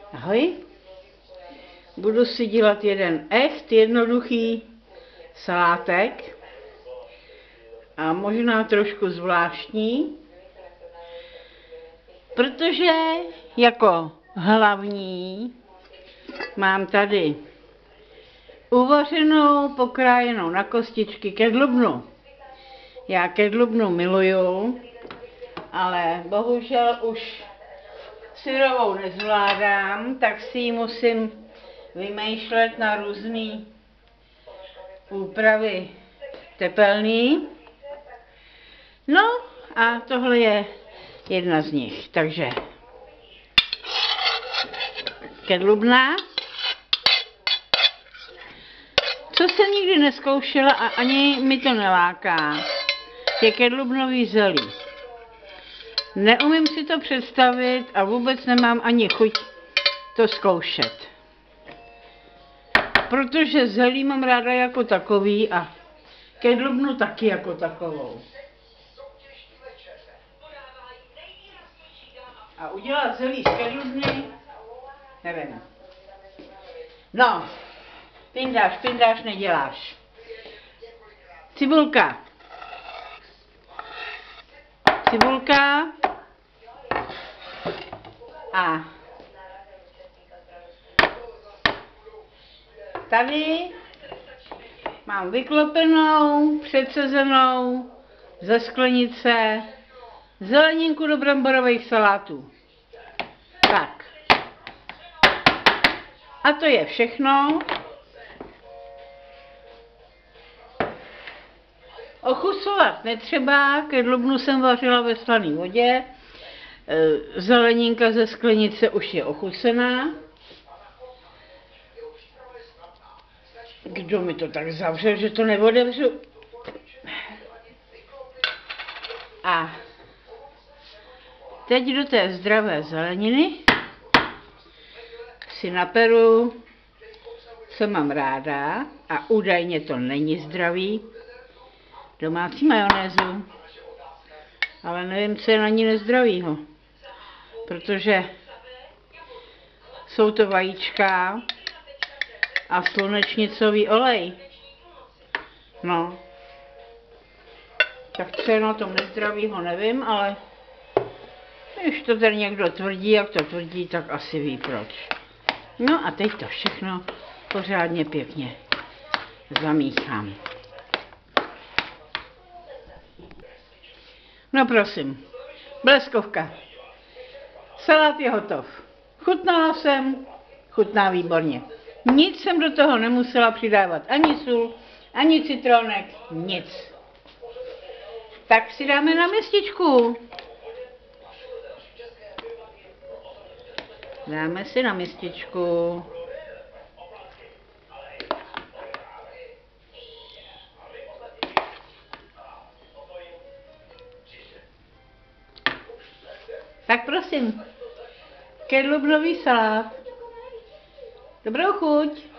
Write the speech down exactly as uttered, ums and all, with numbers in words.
Ahoj, budu si dělat jeden echt jednoduchý salátek a možná trošku zvláštní, protože jako hlavní mám tady uvařenou, pokrájenou na kostičky kedlubnu. Já kedlubnu miluju, ale bohužel už syrovou nezvládám, tak si ji musím vymýšlet na různé úpravy tepelný. No a tohle je jedna z nich, takže kedlubna, co jsem nikdy neskoušela a ani mi to neláká, je kedlubnový zelí. Neumím si to představit a vůbec nemám ani chuť to zkoušet. Protože zelí mám ráda jako takový a kedlubnu taky jako takovou. A udělat zelí z kedlubny, nevím. No, pindáš, pindáš, neděláš. Cibulka. Cibulka. A tady mám vyklopenou, předsezenou ze sklenice zeleninku do bramborových salátů. Tak. A to je všechno. Ochusovat netřeba, kedlubnu jsem vařila ve slané vodě. Zeleninka ze sklenice už je ochucená. Kdo mi to tak zavřel, že to neotevřu? A teď do té zdravé zeleniny si naperu, co mám ráda, a údajně to není zdravý, domácí majonézu. Ale nevím, co je na ní nezdravýho, protože jsou to vajíčka a slunečnicový olej. No, tak co je na tom nezdravýho, nevím, ale když to tady někdo tvrdí, jak to tvrdí, tak asi ví proč. No a teď to všechno pořádně pěkně zamíchám. No prosím, bleskovka. Salát je hotov. Chutnala jsem, chutná výborně. Nic jsem do toho nemusela přidávat, ani sůl, ani citronek, nic. Tak si dáme na mističku. Dáme si na mističku. Tak prosím, kedlubnový salát. Dobrou chuť.